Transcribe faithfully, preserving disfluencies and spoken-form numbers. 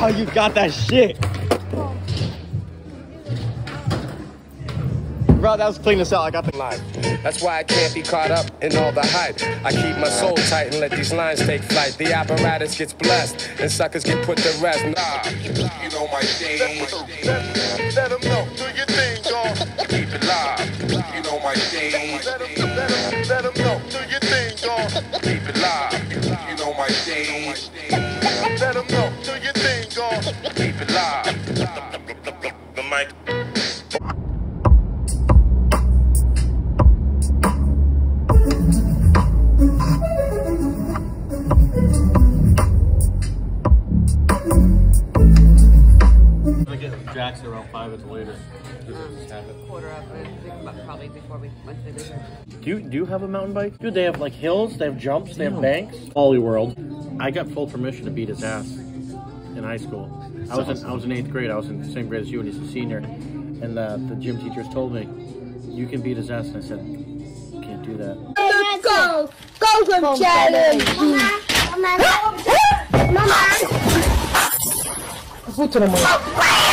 Oh, you got that shit. Bro, that was clean as hell. I got the line. That's why I can't be caught up in all the hype. I keep my soul tight and let these lines take flight. The apparatus gets blessed and suckers get put to rest. Nah, you know my thing. Let them know, do your thing, dog. Keep it live. You know my thing. Let them, let them, let them know, do your thing, dog. Keep it live. You know my thing. Let them know, do your thing, dog. Keep it live. The mic. Jacks around five at the latest. Um, quarter up, probably before we went to the leisure. Do you, do you have a mountain bike? Dude, they have like hills, they have jumps, they have banks. Wally World. I got full permission to beat his ass in high school. I was in, I was in eighth grade. I was in the same grade as you, and he's a senior. And the, the gym teachers told me, you can beat his ass. And I said, you can't do that. Let's go! Go go challenge! Mama! Mama! Mama!